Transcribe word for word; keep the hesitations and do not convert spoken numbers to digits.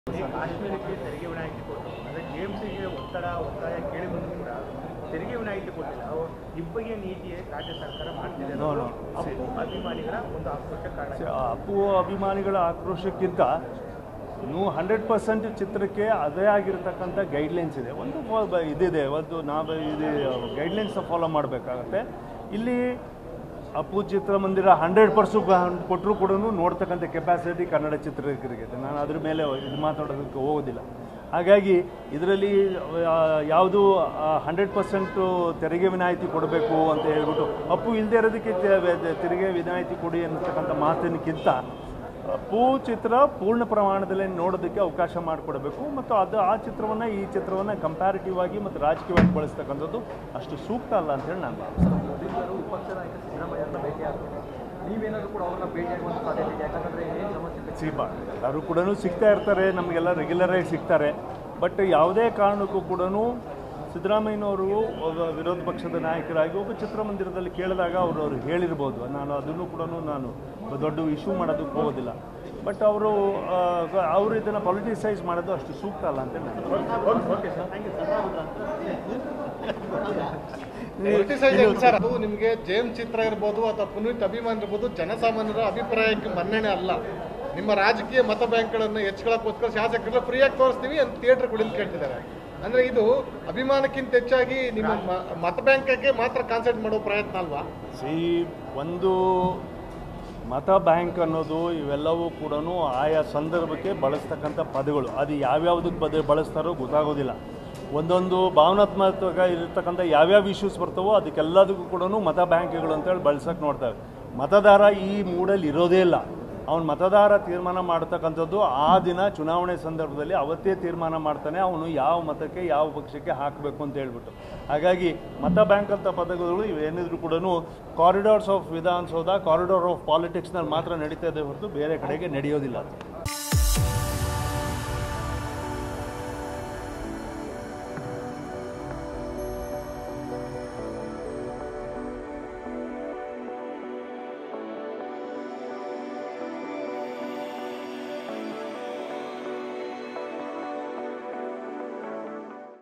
ಕಾಶ್ಮೀರಕ್ಕೆ ತೆರಿಗೆ ವಿನಾಯಿತಿ ಕೊಟ್ಟರು ಅಂದರೆ ಟಿಎಂಸಿಗೆ ಒತ್ತಡ ಒತ್ತಾಯ ಕೇಳಿ ಬಂದರೂ ಕೂಡ ತೆರಿಗೆ ವಿನಾಯಿತಿ ಕೊಟ್ಟಿಲ್ಲ. ಇಬ್ಬಗೆ ನೀತಿ ರಾಜ್ಯ ಸರ್ಕಾರ ಮಾಡ್ತಿದೆ. ಅಪ್ಪು ಅಭಿಮಾನಿಗಳ ಒಂದು ಆಕ್ರೋಶ ಕಾರಣ. ಅಪ್ಪು ಅಭಿಮಾನಿಗಳ ಆಕ್ರೋಶಕ್ಕಿಂತ ನೀವು ಹಂಡ್ರೆಡ್ ಪರ್ಸೆಂಟ್ ಚಿತ್ರಕ್ಕೆ ಅದೇ ಆಗಿರತಕ್ಕಂಥ ಗೈಡ್ಲೈನ್ಸ್ ಇದೆ. ಒಂದು ಇದಿದೆ, ಒಂದು ನಾವು ಇದು ಗೈಡ್ಲೈನ್ಸ್ನ ಫಾಲೋ ಮಾಡಬೇಕಾಗತ್ತೆ. ಇಲ್ಲಿ ಅಪ್ಪು ಚಿತ್ರಮಂದಿರ ಹಂಡ್ರೆಡ್ ಪರ್ಸೆಂಟ್ ಕೊಟ್ಟರು ಕೂಡ ನೋಡ್ತಕ್ಕಂಥ ಕೆಪಾಸಿಟಿ ಕನ್ನಡ ಚಿತ್ರಕರಿಗೆ. ನಾನು ಅದ್ರ ಮೇಲೆ ಇದು ಮಾತಾಡೋದಕ್ಕೆ ಹೋಗೋದಿಲ್ಲ. ಹಾಗಾಗಿ ಇದರಲ್ಲಿ ಯಾವುದು ಹಂಡ್ರೆಡ್ ಪರ್ಸೆಂಟು ತೆರಿಗೆ ವಿನಾಯಿತಿ ಕೊಡಬೇಕು ಅಂತ ಹೇಳ್ಬಿಟ್ಟು ಅಪ್ಪು ಇಲ್ಲದೆ ಇರೋದಕ್ಕೆ ತೆರಿಗೆ ವಿನಾಯಿತಿ ಕೊಡಿ ಅನ್ನತಕ್ಕಂಥ ಮಾತಿನಕ್ಕಿಂತ ಅಪ್ಪು ಚಿತ್ರ ಪೂರ್ಣ ಪ್ರಮಾಣದಲ್ಲಿ ನೋಡೋದಕ್ಕೆ ಅವಕಾಶ ಮಾಡಿಕೊಡಬೇಕು ಮತ್ತು ಅದು ಆ ಚಿತ್ರವನ್ನು ಈ ಚಿತ್ರವನ್ನು ಕಂಪ್ಯಾರಿಟಿವ್ ಆಗಿ ಮತ್ತು ರಾಜಕೀಯವಾಗಿ ಬಳಸ್ತಕ್ಕಂಥದ್ದು ಅಷ್ಟು ಸೂಕ್ತ ಅಲ್ಲ ಅಂತೇಳಿ ನಾನು ಭಾವಿಸ್ತೇನೆ. ನೀವೇನಾದರೂ ಕೂಡ ಅವ್ರನ್ನ ಭೇಟಿಯಾಗುವಂಥ ಸಾಧ್ಯತೆ ಇದೆ? ಯಾಕಂದರೆ ಏನು ಸಮಸ್ಯೆ ಸಿಬಾ ಎಲ್ಲರೂ ಕೂಡ ಸಿಗ್ತಾ ಇರ್ತಾರೆ, ನಮಗೆಲ್ಲ ರೆಗ್ಯುಲರಾಗಿ ಸಿಗ್ತಾರೆ. ಬಟ್ ಯಾವುದೇ ಕಾರಣಕ್ಕೂ ಕೂಡ ಸಿದ್ದರಾಮಯ್ಯನವರು ವಿರೋಧ ಪಕ್ಷದ ನಾಯಕರಾಗಿ ಒಬ್ಬ ಚಿತ್ರಮಂದಿರದಲ್ಲಿ ಕೇಳಿದಾಗ ಅವರು ಅವರು ಹೇಳಿರ್ಬೋದು. ನಾನು ಅದನ್ನು ಕೂಡ ನಾನು ದೊಡ್ಡ ಇಶ್ಯೂ ಮಾಡೋದಕ್ಕೆ ಹೋಗೋದಿಲ್ಲ. ಬಟ್ ಅವರು ಅವರು ಇದನ್ನು ಪೊಲಿಟಿಸೈಸ್ ಮಾಡೋದು ಅಷ್ಟು ಸೂಕ್ತ ಅಲ್ಲ ಅಂತ ಅದು ನಿಮಗೆ ಜೇಮ್ಸ್ ಚಿತ್ರ ಇರ್ಬೋದು ಅಥವಾ ಪುನೀತ್ ಅಭಿಮಾನ್ ಇರ್ಬೋದು, ಜನಸಾಮಾನ್ಯರ ಅಭಿಪ್ರಾಯಕ್ಕೆ ಮನ್ನಣೆ ಅಲ್ಲ. ನಿಮ್ಮ ರಾಜಕೀಯ ಮತ ಬ್ಯಾಂಕ್ಗಳನ್ನು ಹೆಚ್ಚಳಕ್ಕೋಸ್ಕರ ಶಾಸಕರೆಲ್ಲ ಫ್ರೀಯಾಗಿ ತೋರಿಸ್ತೀವಿ ಅಂತ ಥಿಯೇಟರ್ಗಳಲ್ಲಿ ಕೇಳ್ತಿದ್ದಾರೆ. ಅಂದರೆ ಇದು ಅಭಿಮಾನಕ್ಕಿಂತ ಹೆಚ್ಚಾಗಿ ನಿಮ್ಮ ಮತ ಬ್ಯಾಂಕ್ಗೆ ಮಾತ್ರ ಕಾನ್ಸಂಟ್ರೇಟ್ ಮಾಡೋ ಪ್ರಯತ್ನ ಅಲ್ವಾ? ಸಿ ಒಂದು ಮತ ಬ್ಯಾಂಕ್ ಅನ್ನೋದು ಇವೆಲ್ಲವೂ ಕೂಡ ಆಯಾ ಸಂದರ್ಭಕ್ಕೆ ಬಳಸ್ತಕ್ಕಂಥ ಪದಗಳು. ಅದು ಯಾವ್ಯಾವುದಕ್ಕೆ ಪದ ಬಳಸ್ತಾರೋ ಗೊತ್ತಾಗೋದಿಲ್ಲ. ಒಂದೊಂದು ಭಾವನಾತ್ಮಕ ಇರತಕ್ಕಂಥ ಯಾವ್ಯಾವ ಇಶ್ಯೂಸ್ ಬರ್ತಾವೋ ಅದಕ್ಕೆಲ್ಲದಕ್ಕೂ ಕೂಡ ಮತ ಬ್ಯಾಂಕ್ಗಳು ಅಂತೇಳಿ ಬಳಸೋಕೆ ನೋಡ್ತೇವೆ. ಮತದಾರ ಈ ಮೂಡಲ್ಲಿ ಇರೋದೇ ಇಲ್ಲ. ಅವನು ಮತದಾರ ತೀರ್ಮಾನ ಮಾಡ್ತಕ್ಕಂಥದ್ದು ಆ ದಿನ ಚುನಾವಣೆ ಸಂದರ್ಭದಲ್ಲಿ ಅವತ್ತೇ ತೀರ್ಮಾನ ಮಾಡ್ತಾನೆ ಅವನು ಯಾವ ಮತಕ್ಕೆ ಯಾವ ಪಕ್ಷಕ್ಕೆ ಹಾಕಬೇಕು ಅಂತ ಹೇಳ್ಬಿಟ್ಟು. ಹಾಗಾಗಿ ಮತ ಬ್ಯಾಂಕ್ ಅಂತ ಪದಗಳು ಇವೇನಿದ್ರು ಕೂಡ corridors of Vidhana Soudha, corridor of ಪಾಲಿಟಿಕ್ಸ್ನಲ್ಲಿ ಮಾತ್ರ ನಡೀತಾ ಇದೆ ಹೊರತು ಬೇರೆ ಕಡೆಗೆ ನಡೆಯೋದಿಲ್ಲ.